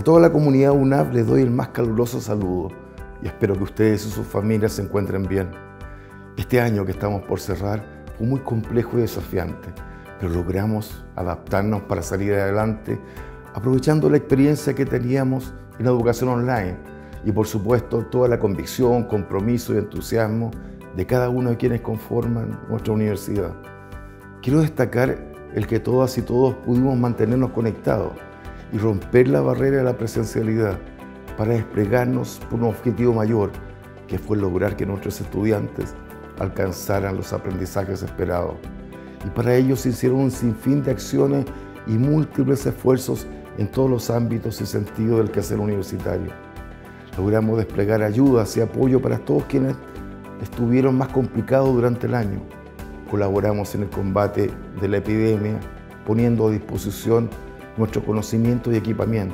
toda la comunidad UNAV les doy el más caluroso saludo y espero que ustedes y sus familias se encuentren bien. Este año que estamos por cerrar fue muy complejo y desafiante, pero logramos adaptarnos para salir adelante, aprovechando la experiencia que teníamos en la educación online y, por supuesto, toda la convicción, compromiso y entusiasmo de cada uno de quienes conforman nuestra universidad. Quiero destacar el que todas y todos pudimos mantenernos conectados y romper la barrera de la presencialidad para desplegarnos por un objetivo mayor, que fue lograr que nuestros estudiantes alcanzaran los aprendizajes esperados. Y para ello se hicieron un sinfín de acciones y múltiples esfuerzos en todos los ámbitos y sentidos del quehacer universitario. Logramos desplegar ayudas y apoyo para todos quienes estuvieron más complicados durante el año. Colaboramos en el combate de la epidemia, poniendo a disposición nuestro conocimiento y equipamiento.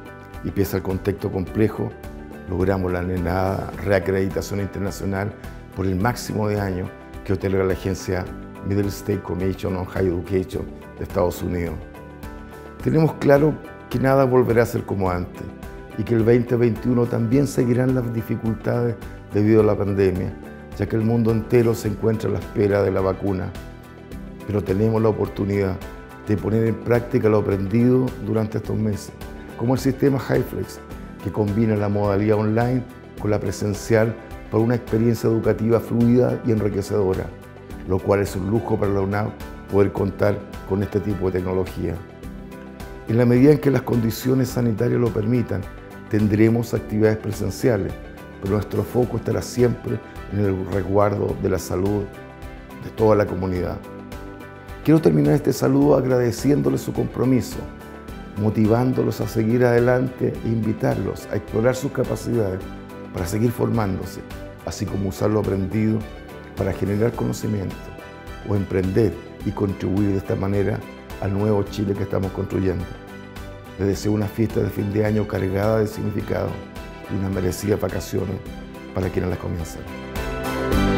Y pese al contexto complejo, logramos la anhelada reacreditación internacional por el máximo de años que otorga la agencia Middle State Commission on Higher Education de Estados Unidos. Tenemos claro que nada volverá a ser como antes y que el 2021 también seguirán las dificultades debido a la pandemia, ya que el mundo entero se encuentra a la espera de la vacuna. Pero tenemos la oportunidad de poner en práctica lo aprendido durante estos meses, como el sistema HyFlex, que combina la modalidad online con la presencial para una experiencia educativa fluida y enriquecedora, lo cual es un lujo para la UNAV poder contar con este tipo de tecnología. En la medida en que las condiciones sanitarias lo permitan, tendremos actividades presenciales, pero nuestro foco estará siempre en el resguardo de la salud de toda la comunidad. Quiero terminar este saludo agradeciéndoles su compromiso, motivándolos a seguir adelante e invitarlos a explorar sus capacidades para seguir formándose, así como usar lo aprendido para generar conocimiento o emprender y contribuir de esta manera al nuevo Chile que estamos construyendo. Les deseo una fiesta de fin de año cargada de significado y unas merecidas vacaciones para quienes las comienzan.